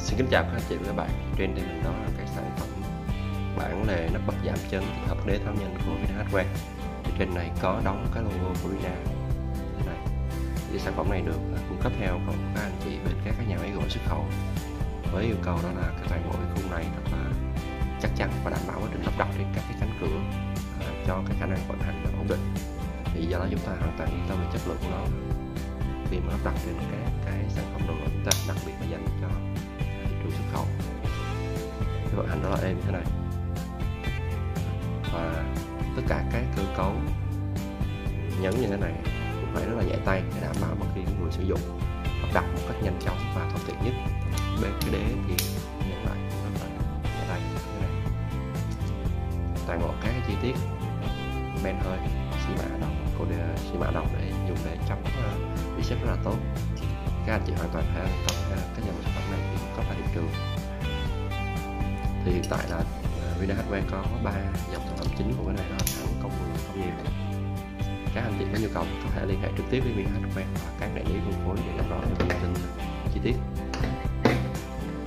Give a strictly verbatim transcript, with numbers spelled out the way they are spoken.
Xin kính chào các anh chị và các bạn. Trên tay mình đó là cái sản phẩm bản lề nắp bật giảm chấn tích hợp đế tháo nhanh của Vina Hardware. Thì trên này có đóng cái logo của Vina thế này. Thì sản phẩm này được cung cấp theo của các anh chị bên các nhà máy gỗ xuất khẩu với yêu cầu đó là các bạn mỗi khung này thật là chắc chắn và đảm bảo quá trình lắp đặt trên các cái cánh cửa à, cho cái khả năng vận hành ổn định. Thì do đó chúng ta hoàn toàn yên tâm về chất lượng của nó khi mà lắp đặt trên các cái sản phẩm đồ gỗ chúng ta, đặc biệt là dành cho thị trường xuất khẩu. Cái vận hành đó là êm như thế này, và tất cả các cơ cấu nhấn như thế này cũng phải rất là nhẹ tay để đảm bảo khi người sử dụng lắp đặt một cách nhanh chóng và thuận tiện nhất. Bên cái đế thì nhận lại rất là nhẹ tay như thế này, toàn bộ các chi tiết ben hơi xi mạ đồng cô đề xi mạ đồng để dùng để chống uh, reset rất là tốt. Các anh chị hoàn toàn thể có uh, cái dòng sản phẩm này thì có tại thị trường. Thì hiện tại là uh, Vina Hardware có ba dòng sản phẩm chính của cái này, đó là thẳng, công công nhiều. Các anh chị có nhu cầu có thể liên hệ trực tiếp với Vina Hardware và các